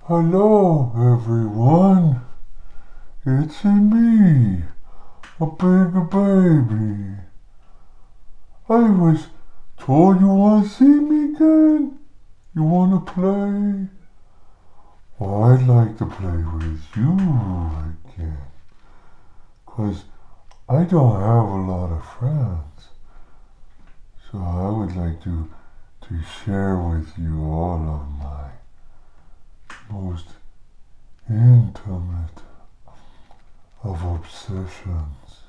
Hello, everyone. It's me, a big baby. I was told you want to see me again. You want to play? Well, I'd like to play with you again. 'Cause I don't have a lot of friends. So I would like to share with you all of my most intimate of obsessions.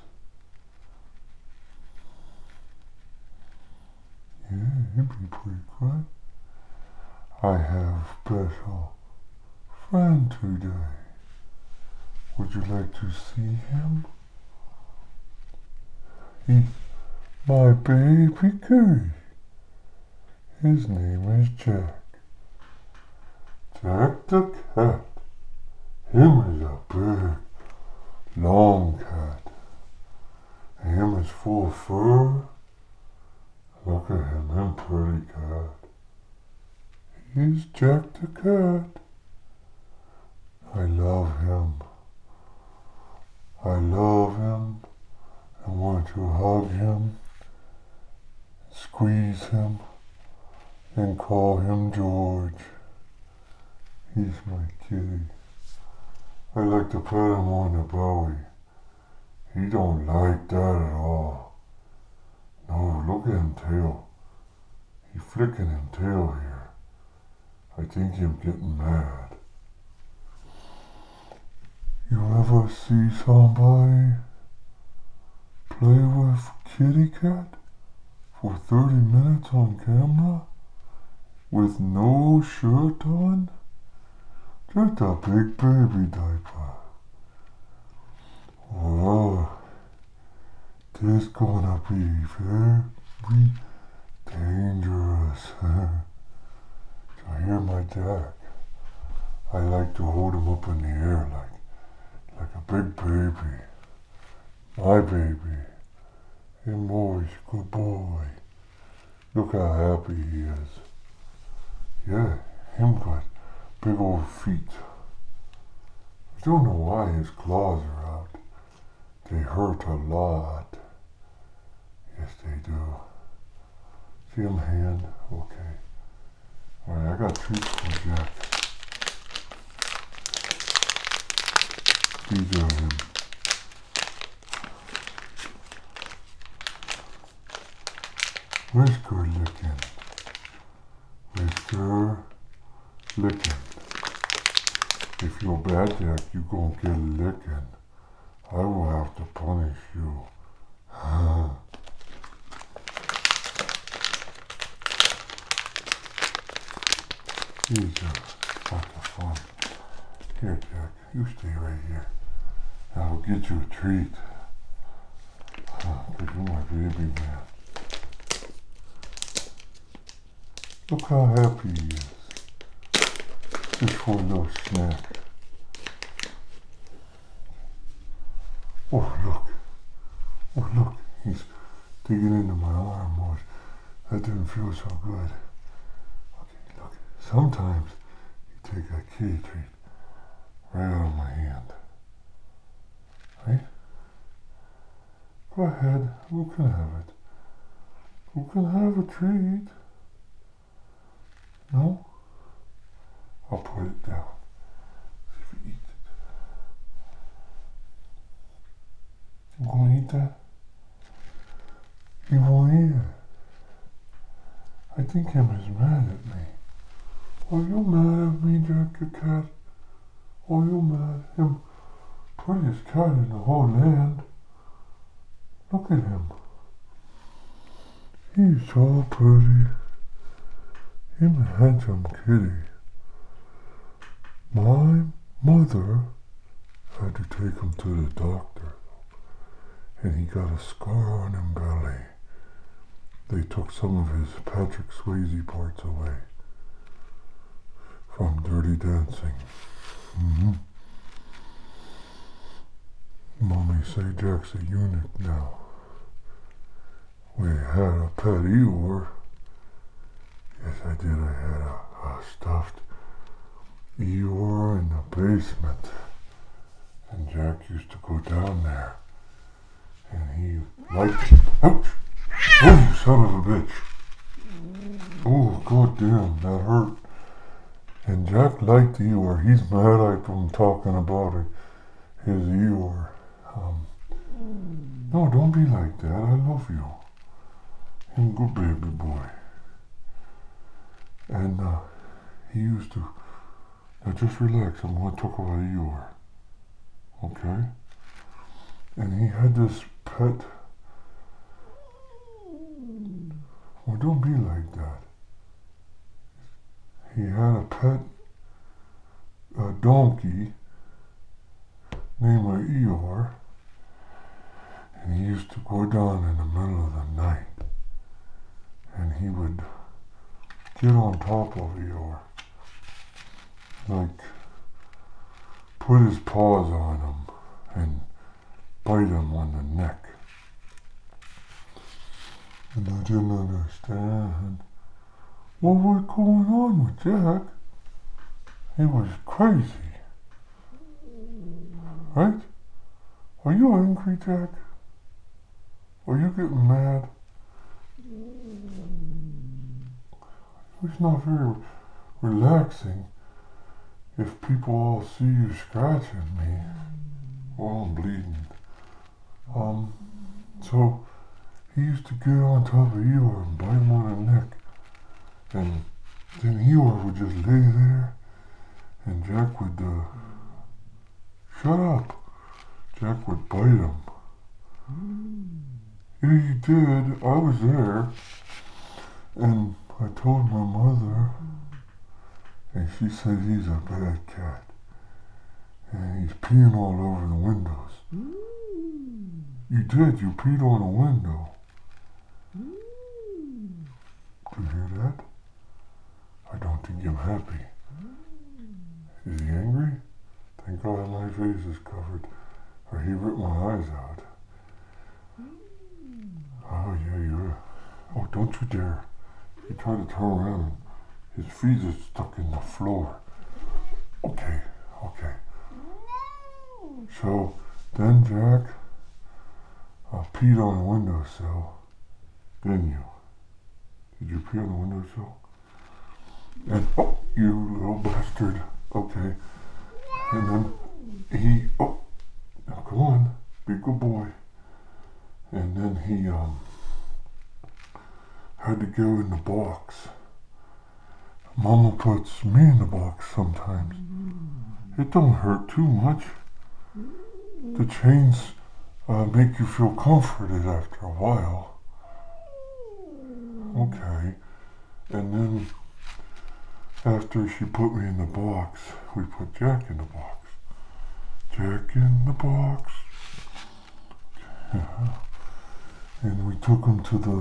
Yeah, it'd be pretty good. I have special friend today. Would you like to see him? He's my baby kitty. His name is Jack. Jack the cat. Him is a big, long cat. Him is full of fur. Look at him pretty cat. He's Jack the cat. I love him. I love him. I want to hug him, squeeze him, and call him George. He's my kitty. I like to pet him on the belly. He don't like that at all. No, look at him tail. He's flicking him tail here. I think he's getting mad. You ever see somebody play with kitty cat for 30 minutes on camera with no shirt on? Just a big baby diaper. Well, this gonna be very dangerous. So here my Jack. I like to hold him up in the air like a big baby. My baby. Him boy's good boy. Look how happy he is. Yeah, him got big old feet. I don't know why his claws are out. They hurt a lot. Yes, they do. See him hand? Okay. Alright, I got treats for Jack. These are him. Whisker licking. Whisker licking. If you're bad, Jack, you gon' get a licking. I will have to punish you. These are lots of fun. Here, Jack, you stay right here. I'll get you a treat. 'Cause you're my baby man. Look how happy he is. Just for a little snack. Oh, look. Oh, look. He's digging into my arm more. That didn't feel so good. Okay, look. Sometimes you take a kitty treat right out of my hand. Right? Go ahead. Who can have it? Who can have a treat? No? I'll put it down. See if you eat it. You gonna eat that? You won't eat it. I think him is mad at me. Are you mad at me, Jack the cat? Are you mad? Him prettiest cat in the whole land. Look at him. He's so pretty. Him a handsome kitty. My mother had to take him to the doctor, and he got a scar on his belly. They took some of his Patrick Swayze parts away from Dirty Dancing. Mommy say Jack's a eunuch now. We had a pet Eeyore. Yes, I did. I had a stuffed Eeyore basement. And Jack used to go down there. And he liked... Ouch! Oh, you son of a bitch. Oh, goddamn, that hurt. And Jack liked Eeyore. He's mad I'm talking about it. His Eeyore. No, don't be like that. I love you. You're a good baby boy. And he used to... Now just relax. I'm going to talk about Eeyore. Okay? And he had this pet... Well, don't be like that. He had a pet donkey named Eeyore, and he used to go down in the middle of the night, and he would get on top of Eeyore, like put his paws on him and bite him on the neck. And I didn't understand what was going on with Jack. He was crazy. Right? Are you angry, Jack? Are you getting mad? It's not very relaxing if people all see you scratching me. Well, I'm bleeding. So he used to get on top of Eeyore and bite him on the neck. And then Eeyore would just lay there, and Jack would, shut up. Jack would bite him. Yeah, he did. I was there. And I told my mother, and she said he's a bad cat. And he's peeing all over the windows. You did. You peed on a window. Do you hear that? I don't think I'm happy. Is he angry? Thank God my face is covered, or he ripped my eyes out. Oh yeah, you're... Oh, don't you dare. He tried to turn around and his feet are stuck in the floor. Okay. So, then Jack peed on the windowsill. Didn't you? Did you pee on the windowsill? And, oh, you little bastard. Okay. And then he, oh, now come on, be a good boy. And then he had to go in the box. Mama puts me in the box sometimes. It don't hurt too much. The chains make you feel comforted after a while. Okay. And then after she put me in the box, we put Jack in the box. Jack in the box. Yeah. And we took him to the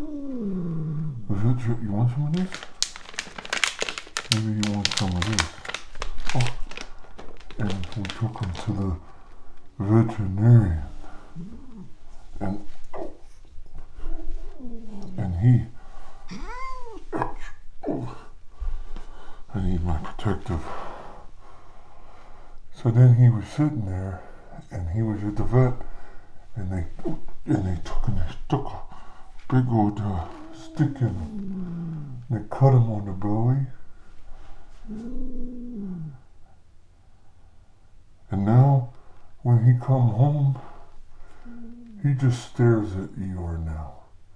vet. You want some of this? Maybe you want some of this. Oh. And we took him to the veterinarian. And he... I need my protective. So then he was sitting there, and he was at the vet, and they took and they stuck a big old stick in him. They cut him on the belly. And now, when he come home, he just stares at Eeyore now.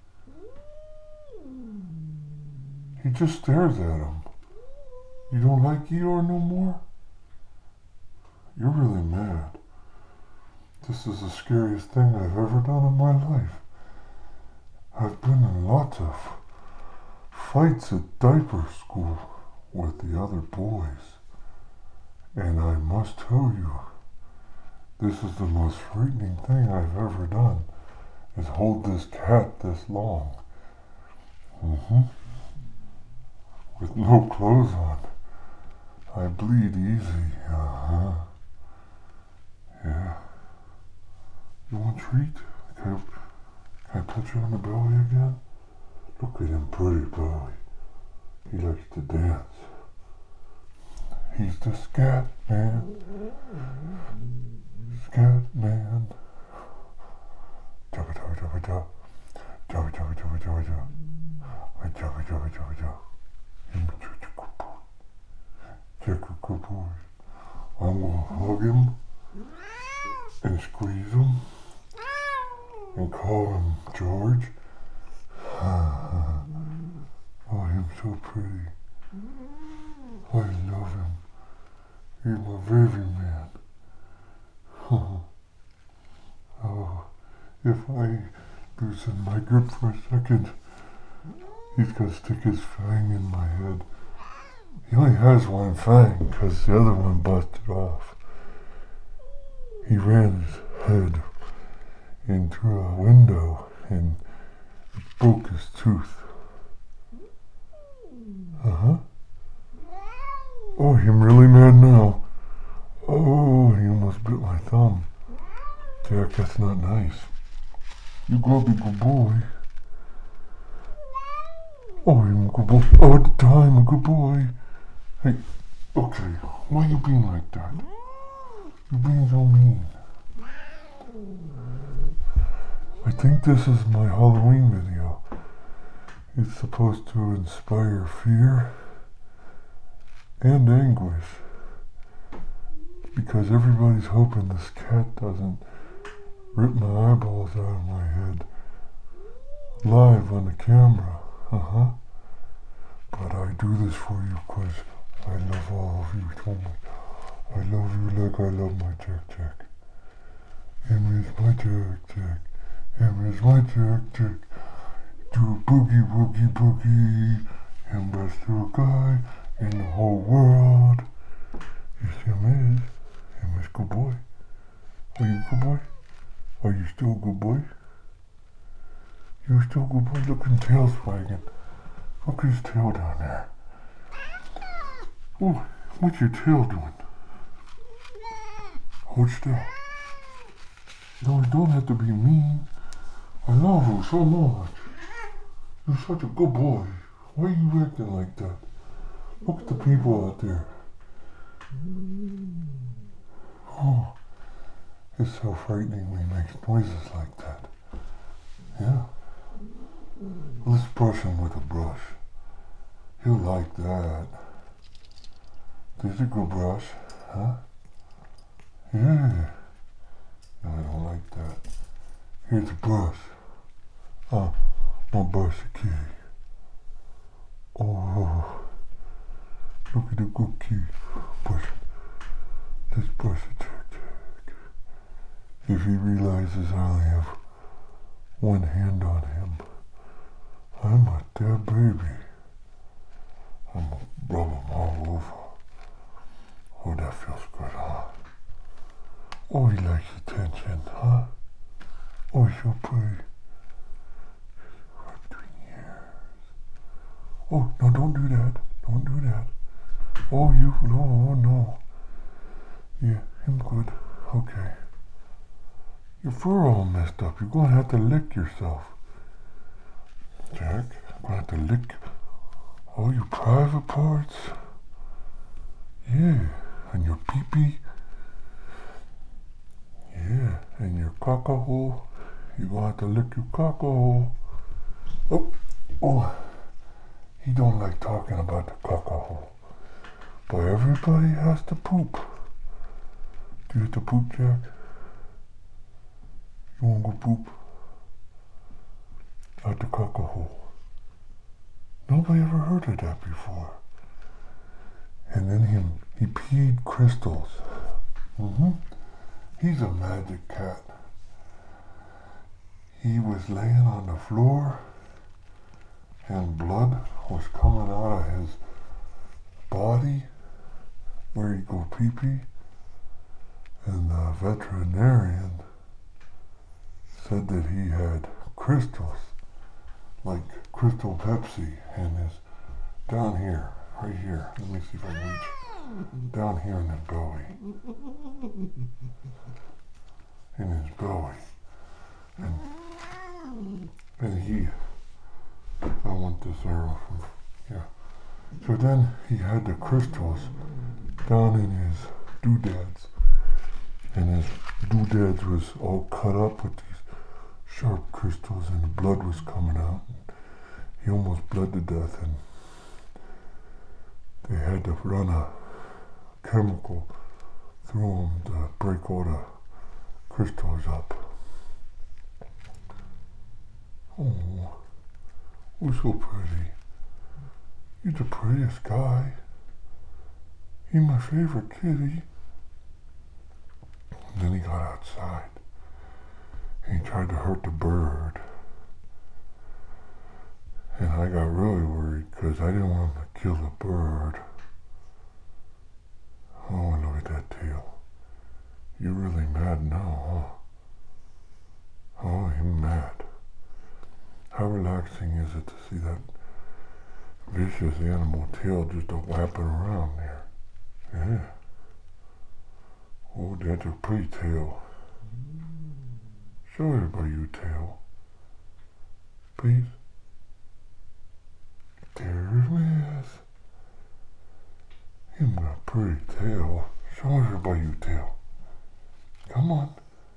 He just stares at him. You don't like Eeyore no more? You're really mad. This is the scariest thing I've ever done in my life. I've been in lots of fights at diaper school with the other boys. And I must tell you, this is the most frightening thing I've ever done, is hold this cat this long. With no clothes on. I bleed easy. Yeah. You want a treat? Can I touch you on the belly again? Look at him pretty belly. He likes to dance. He's the scat man. Scat man. Jabba jabba jabba jabba. Jabba jabba jabba jabba jabba. Jabba jabba jabba jabba. Check a couple. I'm gonna hug him and squeeze him and call him George. Oh, he's so pretty. I love him. He's my baby man. Oh, if I loosen my grip for a second, he's gonna stick his fang in my head. He only has one fang because the other one busted off. He ran his head into a window and broke his tooth. Oh, I'm really mad now. Oh, he almost bit my thumb. Jack, that's not nice. You gotta be a good boy. Oh, you're a good boy. All the time, a good boy. Hey, okay, why are you being like that? You're being so mean. I think this is my Halloween video. It's supposed to inspire fear and anguish. Because everybody's hoping this cat doesn't rip my eyeballs out of my head live on the camera. But I do this for you because I love all of you so much. I love you like I love my Jack Jack. Him is my Jack Jack. Him is my Jack Jack. Do boogie woogie boogie. Him best little guy in the whole world. Yes, him is. Him is good boy. Are you a good boy? Are you still a good boy? You're still a good boy? Look at his tail swagging. Look at his tail down there. Oh, what's your tail doing? Hold still. No, you don't have to be mean. I love you so much. You're such a good boy. Why are you acting like that? Look at the people out there. Oh, it's so frightening when he makes noises like that. Yeah? Let's brush him with a brush. He'll like that. There's a good brush, huh? Yeah. No, I don't like that. Here's a brush. My brush the kitty. Oh, look at the good kitty. Brush. Let's brush the Jack Jack. If he realizes I only have one hand on him, I'm a dead baby. I'm gonna rub him all over. Oh, that feels good, huh? Oh, he likes attention, huh? Oh, he's so pretty. Between ears. Oh, no, don't do that. Don't do that. Oh, you, no, oh, no. Yeah, him good. Okay. Your fur all messed up. You're gonna have to lick yourself. Jack, I'm gonna have to lick all your private parts. Yeah, and your pee-pee. Yeah, and your caca hole. You're gonna have to lick your caca hole. Oh, he don't like talking about the caca hole. But everybody has to poop. Do you have to poop, Jack? You wanna go poop? At the caca hole. Nobody ever heard of that before. And then he peed crystals. He's a magic cat. He was laying on the floor and blood was coming out of his body where he go pee-pee. And the veterinarian said that he had crystals, like Crystal Pepsi, in his, down here, right here. Let me see if I can reach. Down here in his belly. In his belly. And he, I want this arrow from, yeah. So then he had the crystals down in his doodads. And his doodads was all cut up with these sharp crystals, and the blood was coming out. He almost bled to death, and they had to run a chemical through him to break all the crystals up. Oh, who's so pretty? You're the prettiest guy. You're my favorite kitty. And then he got outside, and he tried to hurt the bird. And I got really worried because I didn't want him to kill the bird. Oh, and look at that tail. You're really mad now, huh? Oh, you're mad. How relaxing is it to see that vicious animal tail just whapping around there? Yeah. Oh, that's a pretty tail. Show everybody your tail. Please. There it is. You've got a pretty tail. Show everybody your tail. Come on.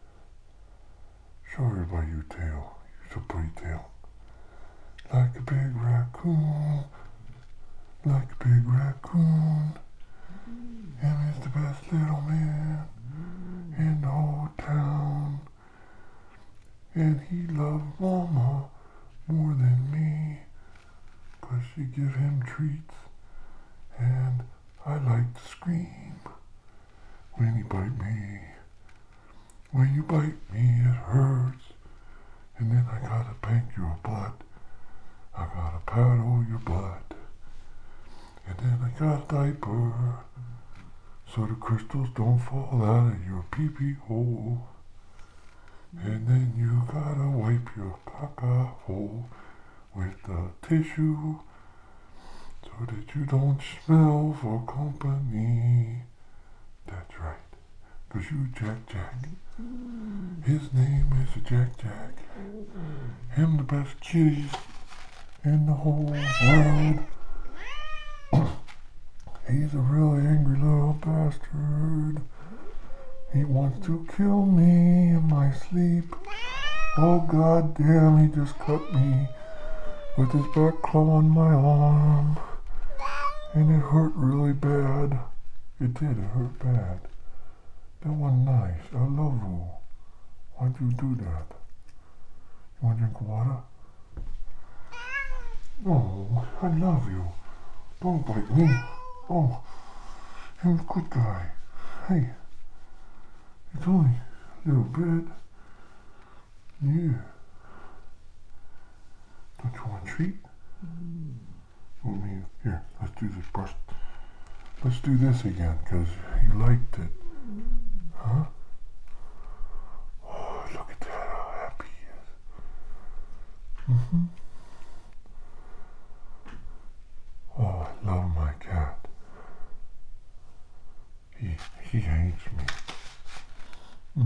Show everybody your tail. You're so pretty tail. Like a big raccoon. Like a big raccoon. And he's the best little man in the whole town. And he loves Mama more than me, 'cause she give him treats, and I like to scream when he bite me. When you bite me, it hurts, and then I gotta pank your butt. I gotta paddle your butt, and then I got a diaper, so the crystals don't fall out of your pee-pee hole. And then you gotta wipe your caca hole with a tissue, so that you don't smell for company. That's right, 'cause you Jack Jack. His name is Jack Jack. Him the best kitties in the whole world. He's a really angry little bastard. He wants to kill me in my sleep. Oh, god damn, he just cut me with his back claw on my arm. And it hurt really bad. It did, it hurt bad. That wasn't nice. I love you. Why'd you do that? You want to drink water? Oh, I love you. Don't bite me. Oh, you're a good guy. Hey, it's only a little bit. Yeah. Don't you want a treat? Here, let's do this brush. Let's do this again, because you liked it. Huh? Oh, look at that, how happy he is. Oh, I love my cat. He hates me.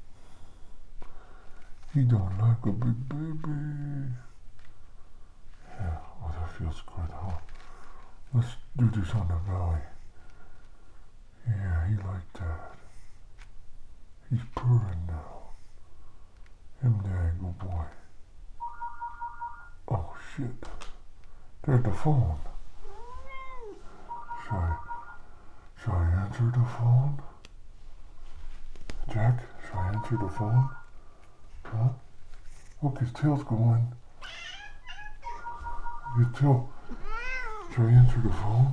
He don't like a big baby. Yeah, oh, that feels good, huh? Let's do this on the belly. Yeah, he liked that. He's purring now. Him there, good boy. Oh, shit. There's the phone. Shall I answer the phone? Jack, shall I answer the phone? Huh? Look, his tail's going. His tail. Shall I answer the phone?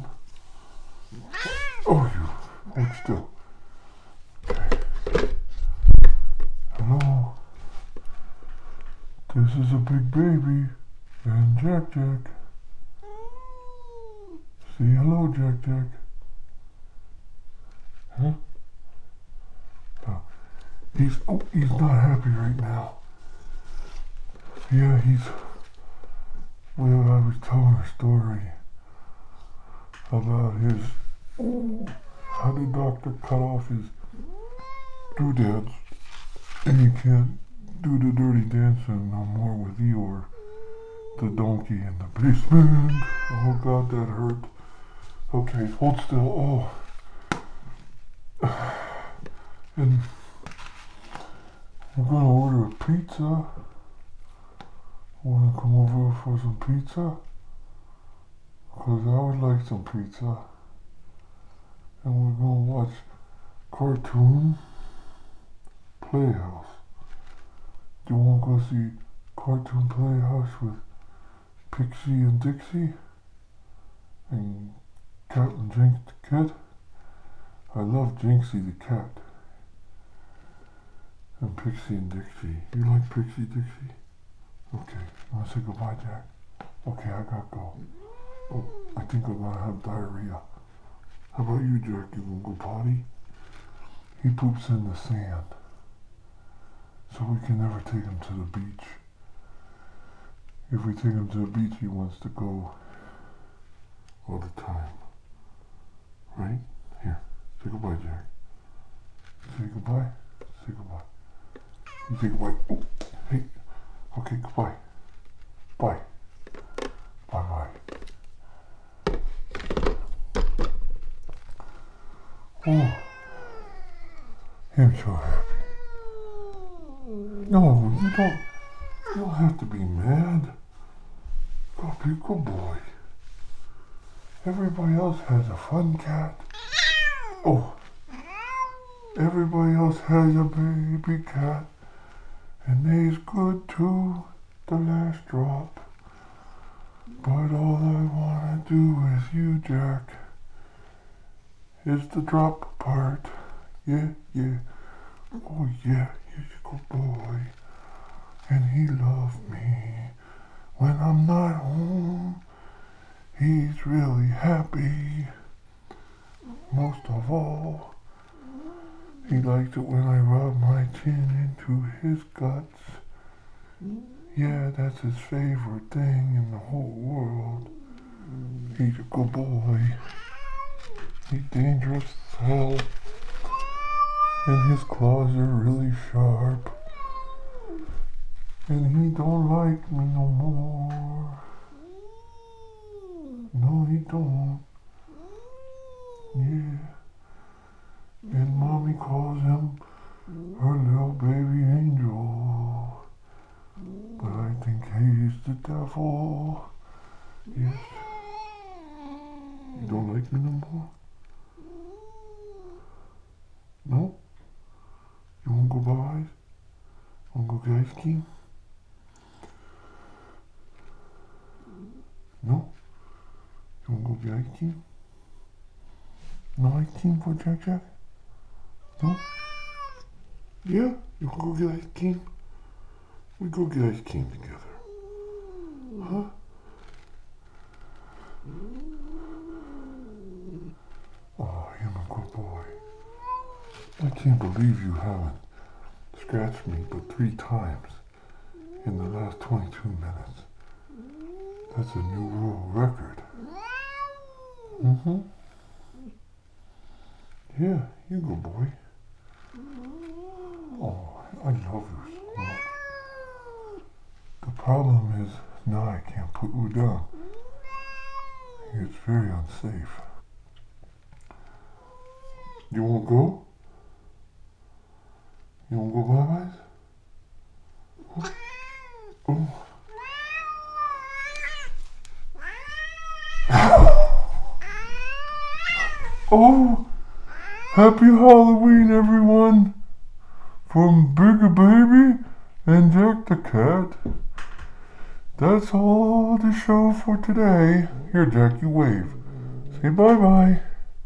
Oh, you. Hold still. Okay. Hello. This is a big baby and Jack Jack. Say hello, Jack Jack. Huh? He's not happy right now. Yeah, well, I was telling a story about how the doctor cut off his doodads, and you can't do the dirty dancing no more with Eeyore, the donkey in the basement. Oh God, that hurt. Okay, hold still. Oh, And we're gonna order a pizza. Wanna come over for some pizza? Cause I would like some pizza. And we're gonna watch Cartoon Playhouse. Do you wanna go see Cartoon Playhouse with Pixie and Dixie? And Captain Jinx the Kid? I love Jinxie the cat. And Pixie and Dixie. You like Pixie Dixie? Okay, you wanna say goodbye, Jack? Okay, I gotta go. Oh, I think I'm gonna have diarrhea. How about you, Jack? You gonna go potty? He poops in the sand. So we can never take him to the beach. If we take him to the beach, he wants to go all the time. Right? Here, say goodbye, Jack. Say goodbye. Say goodbye. You say goodbye. Oh, hey. Okay, goodbye. Bye. Bye-bye. Oh, I'm so happy. No, you don't have to be mad. Go be a good boy. Everybody else has a fun cat. Oh, everybody else has a baby cat. And they's good too, the last drop. But all I wanna do with you, Jack, is the drop part. Yeah, yeah. Oh yeah, he's a good boy. And he loves me. When I'm not home, he's really happy. Most of all, he likes it when I rub my chin into his guts. Yeah, that's his favorite thing in the whole world. He's a good boy. He's dangerous as hell. And his claws are really sharp. And he don't like me no more. No, he don't. Yeah. And Mommy calls him her little baby angel. But I think he's the devil. Yes. You don't like me no more? No? You wanna go Popeyes? Wanna go get ice cream? No? You wanna go get ice cream? No ice cream for Jack Jack? No? Yeah? You wanna go get ice cream? We go get ice cream together. Huh? Oh, you're a good boy. I can't believe you haven't scratched me but 3 times in the last 22 minutes. That's a new world record. Mm-hmm. Yeah, you good boy. Oh, I love you so much. The problem is now I can't put you down. It's very unsafe. You won't go? You won't go Popeyes? Oh. Oh! Happy Halloween, everyone! From Bigger Baby and Jack the Cat. That's all the show for today. Here, Jack, you wave. Say bye-bye.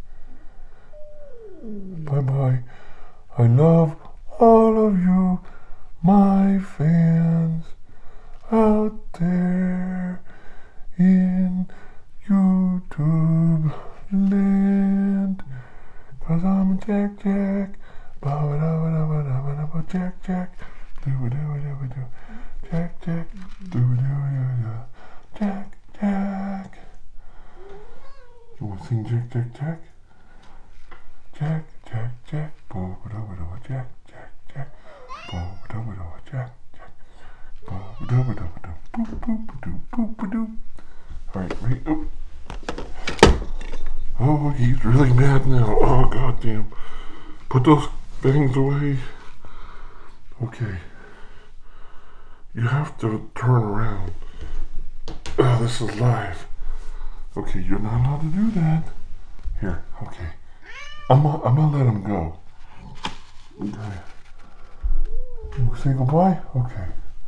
Bye-bye. I love all of you, my fans, out there in YouTube land. 'Cause I'm a Jack Jack. Ba-ba-da-ba-da-ba-da-ba-da-ba. Jack Jack. Do-ba-do-ba-do-ba-do. Jack Jack. Do-ba-do-ba-do-ba-do. Jack Jack. You want to sing Jack Jack Jack? Jack Jack Jack. Ba-ba-da-ba-da-ba. Jack Jack Jack. Ba-ba-da-ba-da-ba. Jack Jack. Ba-ba-da-ba-da-ba-da. Boop-boop-ba-doo. Boop-ba-doo. Alright, ready? Oh. Oh, he's really mad now. Oh, goddamn. Put those bangs away. Okay. You have to turn around. Oh, this is live. Okay, you're not allowed to do that. Here, okay. I'm gonna let him go. Okay. You say goodbye? Okay.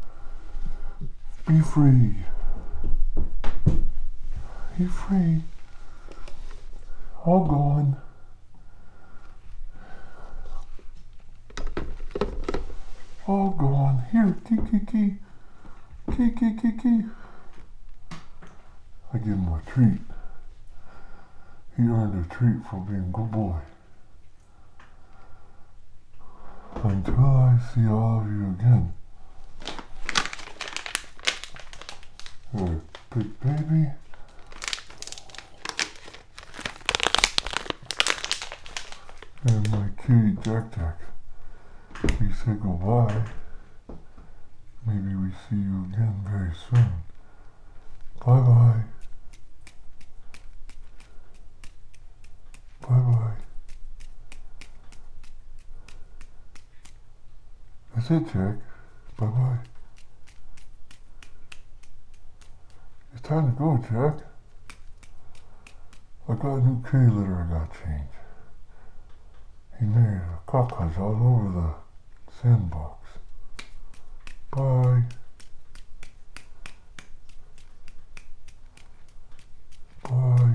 Be free. Be free. All gone. All gone. Here, key. Key. I give him a treat. He earned a treat for being a good boy. Until I see all of you again. Here, big baby. And my kitty Jack. We say goodbye. Maybe we see you again very soon. Bye-bye. Bye-bye. That's it, Jack. Bye-bye. It's time to go, Jack. I got a new kitty litter I got changed. He made cacas all over the sandbox. Bye. Bye.